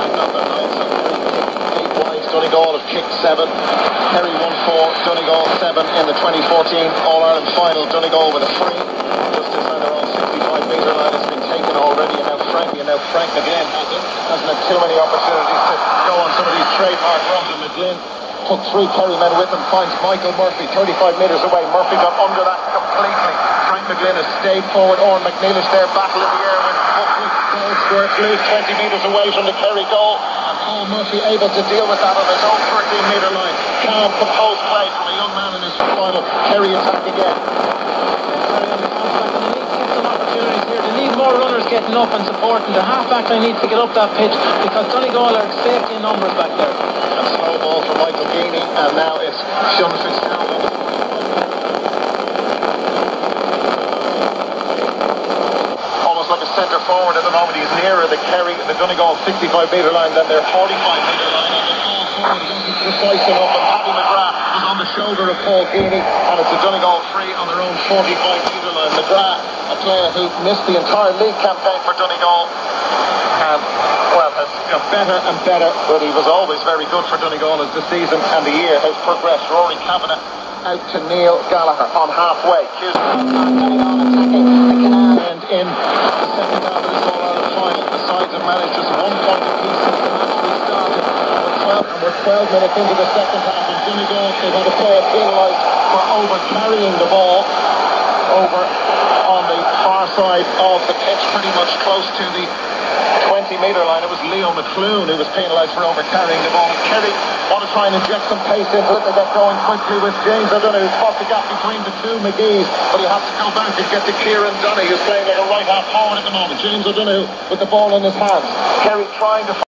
back on the night. So Kerry kicked 8 wides. Donegal have kicked 7. Kerry 1-4. Donegal 7 in the 2014 All-Ireland final. Donegal with a free. Just inside their own 65-metre line. It's been taken already. And now Frank McGlynn hasn't had too many opportunities to go on some of these trademark runs. And McGlynn took 3 Kerry men with him. Finds Michael Murphy 35 metres away. Murphy got under that completely. Frank McGlynn has stayed forward. Oran McNeilish there, battle in the air with Buckley. Goal squirts loose 20 metres away from the Kerry goal. And Paul Murphy able to deal with that on his own 13-metre line. Calm, composed play from a young man in his final. Kerry attack again. They need more runners getting up and supporting. The half-back line needs to get up that pitch because Donegal are safety in numbers back there. And slow ball from Michael Geaney, and now it's Sean Fitzgerald. Almost like a centre forward at the moment. He's nearer the Donegal 65-metre line than their 45-metre line. And the ball forward wasn't precise enough, and Paddy McGrath was on the shoulder of Paul Geaney, and it's a Donegal free on their own 45-metre line. McGrath, a player who missed the entire league campaign for Donegal, and has got better and better, but he was always very good for Donegal as the season and the year has progressed. Rory Kavanagh out to Neil Gallagher on halfway. Donegal attacking the canal, and in the second half of this All-Ireland final, the sides have managed just 1 point apiece since the match restarted. We're 12 minutes into the second half, and Donegal, they've had a player penalised for over-carrying the ball over on the far side of the pitch, pretty much close to the 20-metre line. It was Leo McClune who was penalised for over-carrying the ball. Kerry want to try and inject some pace into it. They get going quickly with James O'Donoghue, who spots the gap between the 2 McGees, but he'll have to go back and get to Kieran Dunny, who's playing like a right half forward at the moment. James O'Donoghue with the ball in his hands. Kerry trying to